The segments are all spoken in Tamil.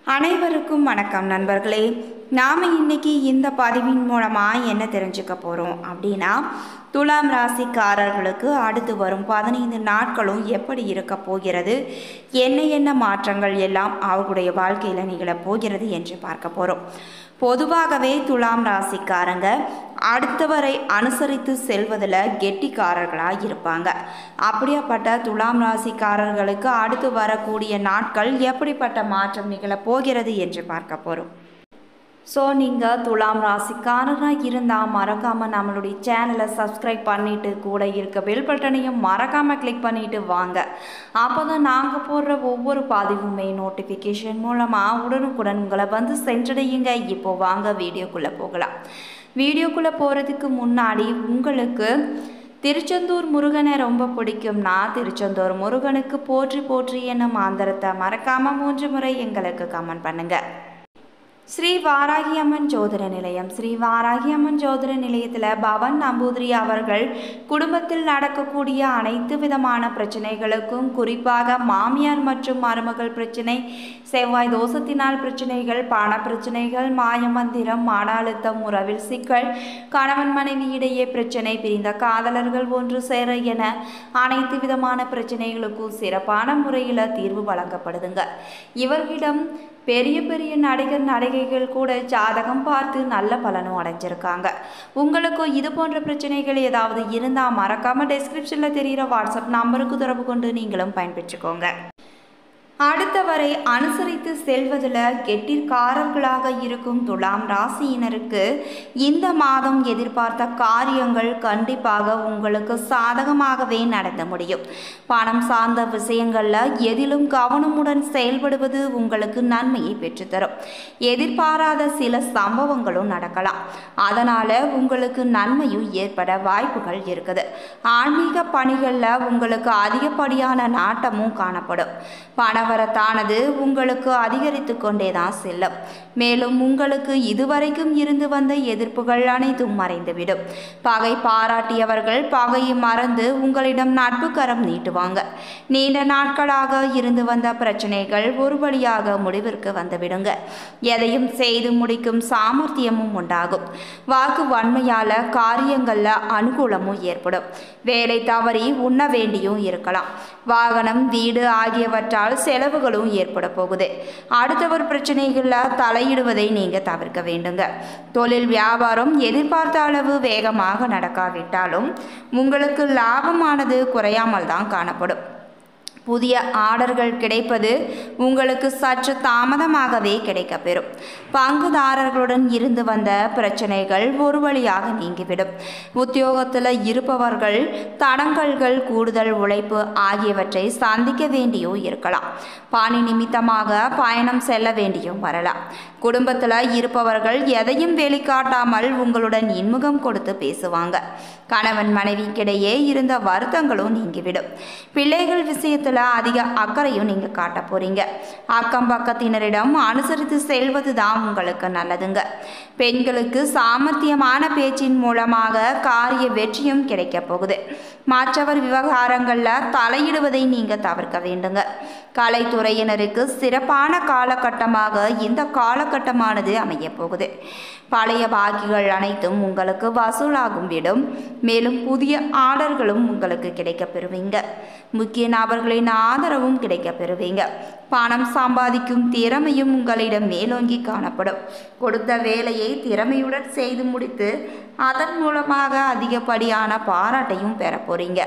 அனைவருக்கும் வணக்கம் நண்பர்களே. நாம் இன்னைக்கு இந்த பதிவின் மூலமாக என்ன தெரிஞ்சுக்க போகிறோம் அப்படின்னா, துலாம் ராசிக்காரர்களுக்கு அடுத்து வரும் 15 நாட்களும் எப்படி இருக்க போகிறது, என்ன மாற்றங்கள் எல்லாம் அவர்களுடைய வாழ்க்கையில் நிகழப் போகிறது என்று பார்க்க போகிறோம். பொதுவாகவே துலாம் ராசிக்காரங்க அடுத்தவரை அனுசரித்து செல்வதில் கெட்டிக்காரர்களாக இருப்பாங்க. அப்படியாப்பட்ட துலாம் ராசிக்காரர்களுக்கு அடுத்து வரக்கூடிய நாட்கள் எப்படிப்பட்ட மாற்றம் நிகழப் போகிறது என்று பார்க்க போகிறோம். ஸோ நீங்கள் துலாம் ராசிக்காரராக இருந்தால் மறக்காமல் நம்மளுடைய சேனலை சப்ஸ்கிரைப் பண்ணிவிட்டு கூட இருக்க பெல் பட்டனையும் மறக்காமல் கிளிக் பண்ணிவிட்டு வாங்க. அப்போ தான் நாங்கள் போடுற ஒவ்வொரு பதிவுமே நோட்டிஃபிகேஷன் மூலமாக உடனுக்குடன் உங்களை வந்து சென்றடையுங்க. இப்போ வாங்க வீடியோக்குள்ளே போகலாம். வீடியோக்குள்ளே போகிறதுக்கு முன்னாடி உங்களுக்கு திருச்செந்தூர் முருகனை ரொம்ப பிடிக்கும்னா திருச்செந்தூர் முருகனுக்கு போற்றி போற்றி என்னும் மாந்திரத்தை மறக்காமல் 3 முறை எங்களுக்கு கமெண்ட் பண்ணுங்கள். ஸ்ரீ வாராகி அம்மன் ஜோதிட நிலையம். ஸ்ரீ வாராகி அம்மன் ஜோதிட நிலையத்தில் பவன் நம்பூதிரி அவர்கள் குடும்பத்தில் நடக்கக்கூடிய அனைத்து விதமான பிரச்சனைகளுக்கும், குறிப்பாக மாமியார் மற்றும் மருமகள் பிரச்சனை, செவ்வாய் தோஷத்தினால் பிரச்சனைகள், பண பிரச்சனைகள், மாயமந்திரம், மன அழுத்தம், உறவில் சிக்கல், கணவன் மனைவி இடையே பிரச்சனை, பிரிந்த காதலர்கள் ஒன்று சேர என அனைத்து விதமான பிரச்சனைகளுக்கும் சிறப்பான முறையில் தீர்வு வழங்கப்படுதுங்க. இவர்களிடம் பெரிய பெரிய நடிகைகள் கூட ஜாதகம் பார்த்து நல்ல பலனும் அடைஞ்சிருக்காங்க. உங்களுக்கும் இது போன்ற பிரச்சனைகள் ஏதாவது இருந்தால் மறக்காமல் டெஸ்கிரிப்ஷனில் தெரிகிற வாட்ஸ்அப் நம்பருக்கு தொடர்பு கொண்டு நீங்களும் பயன்பெற்றுக்கோங்க. அடுத்தவரை அனுசரித்து செல்வதில் கெட்டிக்காரர்களாக இருக்கும் துலாம் ராசியினருக்கு இந்த மாதம் எதிர்பார்த்த காரியங்கள் கண்டிப்பாக உங்களுக்கு சாதகமாகவே நடந்து முடியும். பணம் சார்ந்த விஷயங்களில் எதிலும் கவனமுடன் செயல்படுவது உங்களுக்கு நன்மையை பெற்றுத்தரும். எதிர்பாராத சில சம்பவங்களும் நடக்கலாம். அதனால் உங்களுக்கு நன்மையும் ஏற்பட வாய்ப்புகள் இருக்குது. ஆன்மீக பணிகளில் உங்களுக்கு அதிகப்படியான நாட்டமும் காணப்படும். பணவரத்தானது உங்களுக்கு அதிகரித்து கொண்டேதான் செல்லும். மேலும் உங்களுக்கு இதுவரைக்கும் இருந்து வந்த எதிர்ப்புகள் அனைத்தும் மறைந்துவிடும். பகை பாராட்டியவர்கள் பகையை மறந்து உங்களிடம் நட்பு கரம் நீட்டுவாங்க. நீண்ட நாட்களாக இருந்து வந்த பிரச்சனைகள் ஒரு வழியாக முடிவிற்கு வந்துவிடுங்க. எதையும் செய்து முடிக்கும் சாமர்த்தியமும் உண்டாகும். வாக்கு வன்மையால காரியங்கள்ல அனுகூலமும் ஏற்படும். வேலை தவறி உண்ண வேண்டியும் இருக்கலாம். வாகனம், வீடு ஆகியவற்றால் செலவுகளும் ஏற்பட போகுது. அடுத்தவர் பிரச்சனைகளில் தலையிடுவதை நீங்கள் தவிர்க்க வேண்டுங்க. தொழில் வியாபாரம் எதிர்பார்த்த அளவு வேகமாக நடக்காவிட்டாலும் உங்களுக்கு லாபமானது குறையாமல் தான் காணப்படும். புதிய ஆர்டர்கள் கிடைப்பது உங்களுக்கு சற்று தாமதமாகவே கிடைக்கப்பெறும். பங்குதாரர்களுடன் இருந்து வந்த பிரச்சனைகள் ஒரு வழியாக நீங்கிவிடும். உத்தியோகத்தில் இருப்பவர்கள் தடங்கல்கள், கூடுதல் உழைப்பு ஆகியவற்றை சந்திக்க வேண்டியும் இருக்கலாம். பணி நிமித்தமாக பயணம் செல்ல வேண்டியும் வரலாம். குடும்பத்தில் இருப்பவர்கள் எதையும் வெளிக்காட்டாமல் உங்களுடன் இன்முகம் கொடுத்து பேசுவாங்க. கணவன் மனைவிக்கிடையே இருந்த வருத்தங்களும் நீங்கிவிடும். பிள்ளைகள் விஷயத்தில் அதிக அக்கறையும் நீங்கள் காட்ட போறீங்க. அக்கம் பக்கத்தினரிடம் அனுசரித்து செல்வது தான் உங்களுக்கு நல்லதுங்க. பெண்களுக்கு சாமர்த்தியமான பேச்சின் மூலமாக காரிய வெற்றியும் கிடைக்க போகுது. மற்றவர் விவகாரங்களில் தலையிடுவதை நீங்கள் தவிர்க்க வேண்டுங்க. கலைத்துறையினருக்கு சிறப்பான காலகட்டமாக இந்த காலகட்டமானது அமைய போகுது. பழைய பாக்கிகள் அனைத்தும் உங்களுக்கு வசூலாகும் விடும். மேலும் புதிய ஆர்டர்களும் உங்களுக்கு கிடைக்க பெறுவீங்க. முக்கிய நபர்களின் ஆதரவும் கிடைக்க பெறுவீங்க. பணம் சம்பாதிக்கும் திறமையும் உங்களிடம் மேலோங்கி காணப்படும். கொடுத்த வேலையை திறமையுடன் செய்து முடித்து அதன் மூலமாக அதிகப்படியான பாராட்டையும் பெற போறீங்க.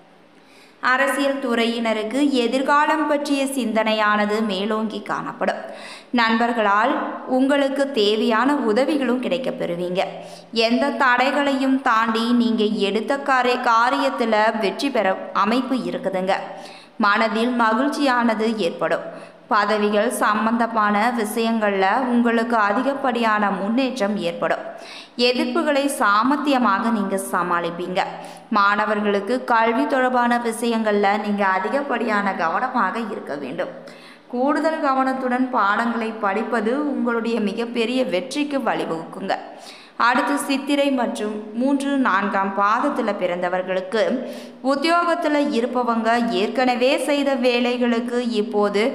அரசியல் துறையினருக்கு எதிர்காலம் பற்றிய சிந்தனையானது மேலோங்கி காணப்படும். நண்பர்களால் உங்களுக்கு தேவையான உதவிகளும் கிடைக்க பெறுவீங்க. எந்த தடைகளையும் தாண்டி நீங்கள் எடுத்த காரியத்தில் வெற்றி பெற அமைப்பு இருக்குதுங்க. மனதில் மகிழ்ச்சியானது ஏற்படும். பதவிகள் சம்பந்தமான விஷயங்களில் உங்களுக்கு அதிகப்படியான முன்னேற்றம் ஏற்படும். எதிர்ப்புகளை சாமர்த்தியமாக நீங்கள் சமாளிப்பீங்க. மாணவர்களுக்கு கல்வி தொடர்பான விஷயங்களில் நீங்கள் அதிகப்படியான கவனமாக இருக்க வேண்டும். கூடுதல் கவனத்துடன் பாடங்களை படிப்பது உங்களுடைய மிகப்பெரிய வெற்றிக்கு வழிவகுக்குங்க. அடுத்து சித்திரை மற்றும் 3, 4ஆம் பாதத்தில் பிறந்தவர்களுக்கு உத்தியோகத்தில் இருப்பவங்க ஏற்கனவே செய்த வேலைகளுக்கு இப்போது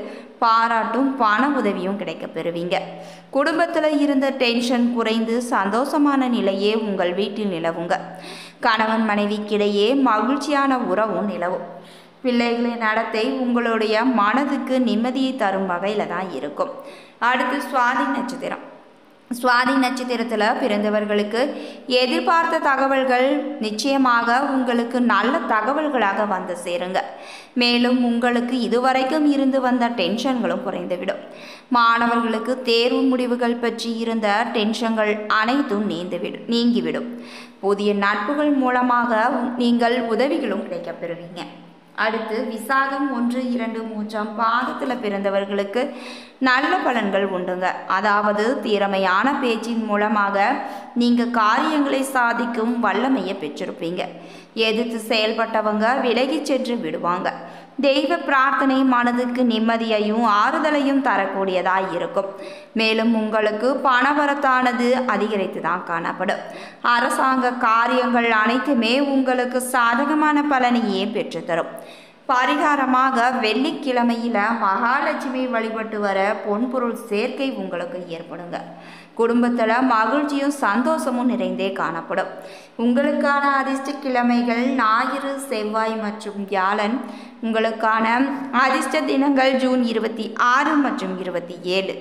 பாராட்டும் பண உதவியும் கிடைக்க பெறுவீங்க. குடும்பத்தில் இருந்த டென்ஷன் குறைந்து சந்தோஷமான நிலையே உங்கள் வீட்டில் நிலவுங்க. கணவன் மனைவிக்கிடையே மகிழ்ச்சியான உறவும் நிலவும். பிள்ளைகளின் நடத்தை உங்களுடைய மனதுக்கு நிம்மதியை தரும் வகையில் தான் இருக்கும். அடுத்து சுவாதி நட்சத்திரம். சுவாதி நட்சத்திரத்தில் பிறந்தவர்களுக்கு எதிர்பார்த்த தகவல்கள் நிச்சயமாக உங்களுக்கு நல்ல தகவல்களாக வந்து சேருங்க. மேலும் உங்களுக்கு இதுவரைக்கும் இருந்து வந்த டென்ஷன்களும் குறைந்துவிடும். மாணவர்களுக்கு தேர்வு முடிவுகள் பற்றி இருந்த டென்ஷன்கள் அனைத்தும் நீங்கிவிடும். புதிய நட்புகள் மூலமாக நீங்கள் உதவிகளும் கிடைக்கப் பெறுவீங்க. அடுத்து விசாகம் 1, 2, 3 பாதத்தில் பிறந்தவர்களுக்கு நல்ல பலன்கள் உண்டுங்க. அதாவது திறமையான பேச்சின் மூலமாக நீங்கள் காரியங்களை சாதிக்கும் வல்லமையை பெற்றிருப்பீங்க. எதிர்த்து செயல்பட்டவங்க விலகி சென்று விடுவாங்க. தெய்வ பிரார்த்தனை மனதுக்கு நிம்மதியையும் ஆறுதலையும் தரக்கூடியதாய் இருக்கும். மேலும் உங்களுக்கு பணவரத்தானது அதிகரித்து தான் காணப்படும். அரசாங்க காரியங்கள் அனைத்துமே உங்களுக்கு சாதகமான பலனையே பெற்றுத்தரும். பரிகாரமாக வெள்ளிக்கிழமையில மகாலட்சுமி வழிபட்டு வர பொன்பொருள் சேர்க்கை உங்களுக்கு ஏற்படுங்க. குடும்பத்தில் மகிழ்ச்சியும் சந்தோஷமும் நிறைந்தே காணப்படும். உங்களுக்கான அதிர்ஷ்ட கிழமைகள் ஞாயிறு, செவ்வாய் மற்றும் வியாழன். உங்களுக்கான அதிர்ஷ்ட தினங்கள் ஜூன் 26 மற்றும் 27.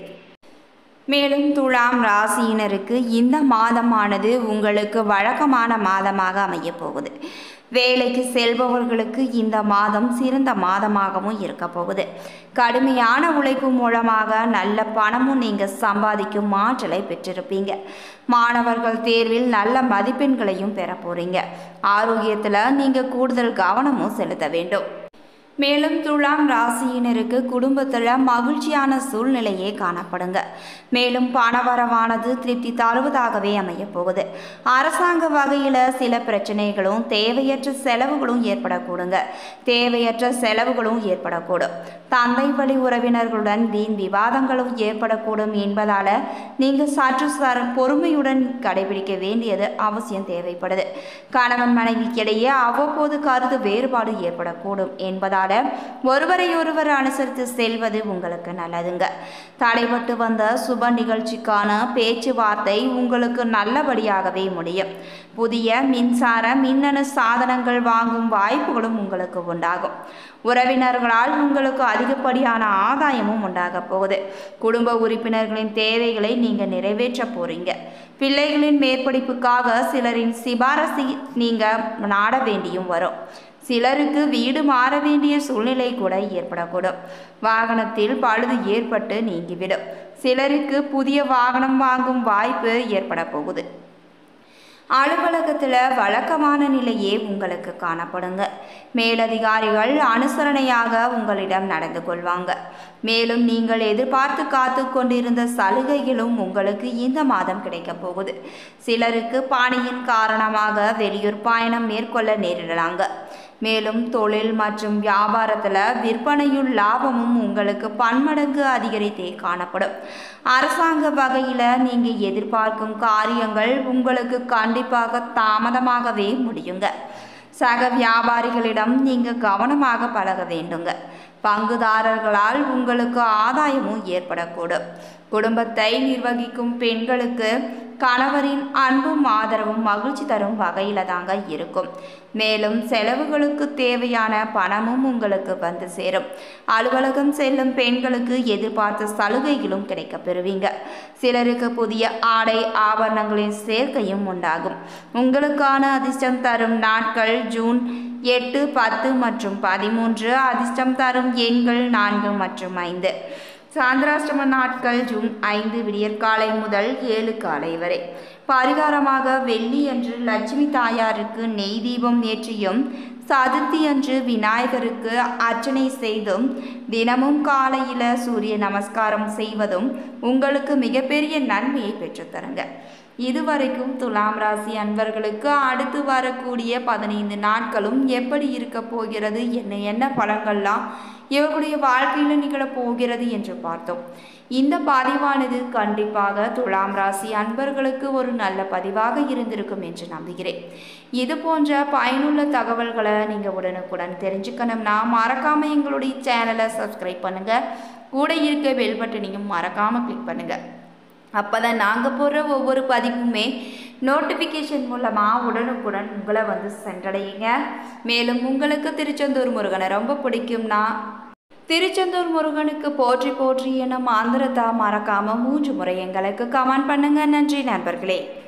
மேலும் துலாம் ராசியினருக்கு இந்த மாதமானது உங்களுக்கு வழக்கமான மாதமாக அமைய போகுது. வேலைக்கு செல்பவர்களுக்கு இந்த மாதம் சிறந்த மாதமாகவும் இருக்க போகுது. கடுமையான உழைப்பு மூலமாக நல்ல பணமும் நீங்கள் சம்பாதிக்கும் ஆற்றலை பெற்றிருப்பீங்க. மாணவர்கள் தேர்வில் நல்ல மதிப்பெண்களையும் பெற போறீங்க. ஆரோக்கியத்தில் நீங்கள் கூடுதல் கவனமும் செலுத்த வேண்டும். மேலும் துலாம் ராசியினருக்கு குடும்பத்தில் மகிழ்ச்சியான சூழ்நிலையே காணப்படுங்க. மேலும் பணவரவானது திருப்தி தருவதாகவே அமைய போகுது. அரசாங்க வகையில் சில பிரச்சனைகளும் தேவையற்ற செலவுகளும் ஏற்படக்கூடுங்க. தேவையற்ற செலவுகளும் ஏற்படக்கூடும். தந்தை வழி உறவினர்களுடன் வீண் விவாதங்களும் ஏற்படக்கூடும் என்பதால் நீங்கள் சற்று பொறுமையுடன் கடைபிடிக்க வேண்டியது அவசியம் தேவைப்படுது. கணவன் மனைவிக்கிடையே அவ்வப்போது கருத்து வேறுபாடு ஏற்படக்கூடும் என்பதால் ஒருவரையொருவர் அனுசரித்து செல்வது உங்களுக்கு நல்லதுங்க. தடைபட்டு வந்த சுப நிகழ்ச்சிக்கான பேச்சுவார்த்தை உங்களுக்கு நல்லபடியாகவே முடியும். புதிய மின்சார மின்னணு சாதனங்கள் வாங்கும் வாய்ப்புகளும் உங்களுக்கு உண்டாகும். உறவினர்களால் உங்களுக்கு அதிகப்படியான ஆதாயமும் உண்டாக போகுது. குடும்ப உறுப்பினர்களின் தேவைகளை நீங்கள் நிறைவேற்ற போறீங்க. பிள்ளைகளின் மேற்படிப்புக்காக சிலரின் சிபாரசை நீங்கள் நாட வேண்டியும் வரும். சிலருக்கு வீடு மாற வேண்டிய சூழ்நிலை கூட ஏற்படக்கூடும். வாகனத்தில் பழுது ஏற்பட்டு நீங்கிவிடும். சிலருக்கு புதிய வாகனம் வாங்கும் வாய்ப்பு ஏற்பட போகுது. அலுவலகத்தில் வழக்கமான நிலையே உங்களுக்கு காணப்படுங்க. மேலதிகாரிகள் அனுசரணையாக உங்களிடம் நடந்து கொள்வாங்க. மேலும் நீங்கள் எதிர்பார்த்து காத்து கொண்டிருந்த சலுகைகளும் உங்களுக்கு இந்த மாதம் கிடைக்க போகுது. சிலருக்கு பணியின் காரணமாக வெளியூர் பயணம் மேற்கொள்ள நேரிடலாங்க. மேலும் தொழில் மற்றும் வியாபாரத்தில் விற்பனையும் லாபமும் உங்களுக்கு பன்மடங்கு அதிகரித்தே காணப்படும். அரசாங்க வகையில் நீங்கள் எதிர்பார்க்கும் காரியங்கள் உங்களுக்கு கண்டிப்பாக தாமதமாகவே முடியுங்க. சக வியாபாரிகளிடம் நீங்கள் கவனமாக பழக வேண்டுங்க. பங்குதாரர்களால் உங்களுக்கு ஆதாயமும் ஏற்படக்கூடும். குடும்பத்தை நிர்வகிக்கும் பெண்களுக்கு கணவரின் அன்பும் ஆதரவும் மகிழ்ச்சி தரும் வகையில் தாங்க இருக்கும். மேலும் செலவுகளுக்கு தேவையான பணமும் உங்களுக்கு வந்து சேரும். அலுவலகம் செல்லும் பெண்களுக்கு எதிர்பார்த்த சலுகைகளும் கிடைக்க பெறுவீங்க. சிலருக்கு புதிய ஆடை ஆபரணங்களின் சேர்க்கையும் உண்டாகும். உங்களுக்கான அதிர்ஷ்டம் தரும் நாட்கள் ஜூன் 8, 10 மற்றும் 13. அதிர்ஷ்டம் தரும் எண்கள் 4 மற்றும் 5. சாந்திராஷ்டம நாட்கள் ஜூன் 5 விடியற்காலை முதல் 7 காலை வரை. பரிகாரமாக வெள்ளி அன்று லட்சுமி தாயாருக்கு நெய் தீபம் ஏற்றியும் சதுர்த்தி அன்று விநாயகருக்கு அர்ச்சனை செய்தும் தினமும் காலையில் சூரிய நமஸ்காரம் செய்வதும் உங்களுக்கு மிகப்பெரிய நன்மையை பெற்றுத்தருங்க. இதுவரைக்கும் துலாம் ராசி அன்பர்களுக்கு அடுத்து வரக்கூடிய 15 நாட்களும் எப்படி இருக்க போகிறது, என்ன பலன்கள்லாம் இவர்களுடைய வாழ்க்கையில் நிகழப் போகிறது என்று பார்த்தோம். இந்த பதிவானது கண்டிப்பாக துலாம் ராசி அன்பர்களுக்கு ஒரு நல்ல பதிவாக இருந்திருக்கும் என்று நம்புகிறேன். இது போன்ற பயனுள்ள தகவல்களை நீங்கள் உடனுக்குடன் தெரிஞ்சுக்கணும்னா மறக்காமல் எங்களுடைய சேனலை சப்ஸ்கிரைப் பண்ணுங்கள். கூட இருக்க பெல் பட்டனையும் மறக்காமல் கிளிக் பண்ணுங்கள். அப்போ தான் நாங்கள் போடுற ஒவ்வொரு பதிவுமே நோட்டிஃபிகேஷன் மூலமாக உடனுக்குடன் உங்களை வந்து சென்றடையுங்க. மேலும் உங்களுக்கு திருச்செந்தூர் முருகனை ரொம்ப பிடிக்கும்னா திருச்செந்தூர் முருகனுக்கு போற்றி போற்றி என மந்திரத்தை மறக்காமல் 3 முறை எங்களுக்கு கமெண்ட் பண்ணுங்கள். நன்றி நண்பர்களே.